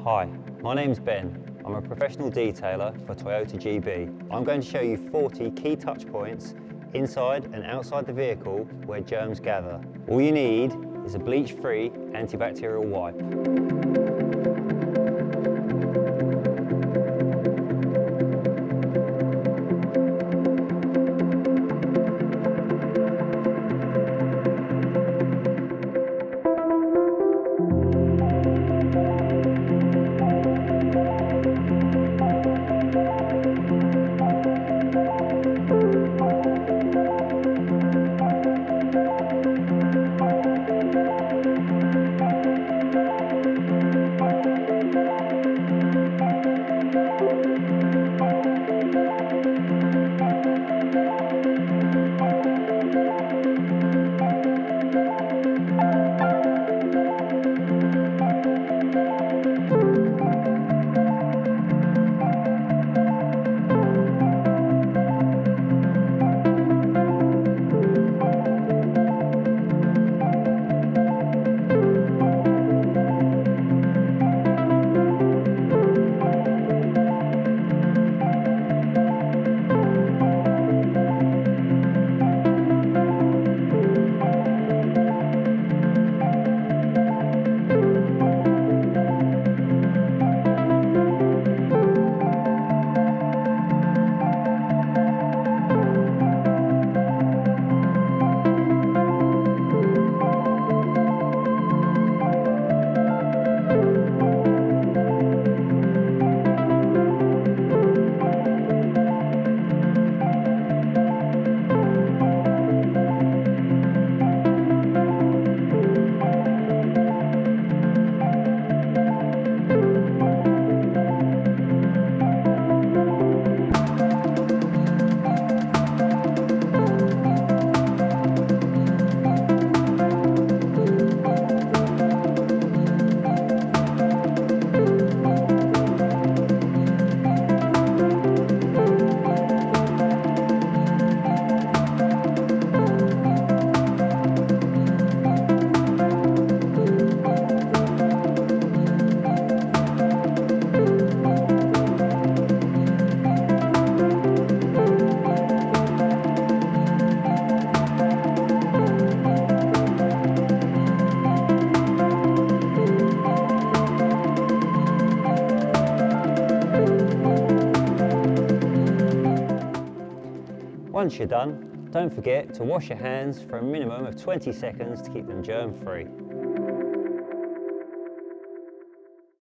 Hi, my name's Ben. I'm a professional detailer for Toyota GB. I'm going to show you 40 key touch points inside and outside the vehicle where germs gather. All you need is a bleach-free antibacterial wipe. Once you're done, don't forget to wash your hands for a minimum of 20 seconds to keep them germ-free.